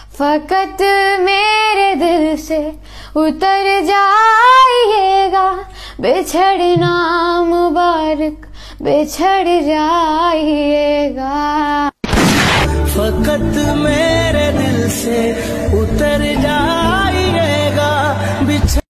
फकत मेरे दिल से उतर जाइएगा, बिछड़ना मुबारक बिछड़ जाइएगा। फकत मेरे दिल से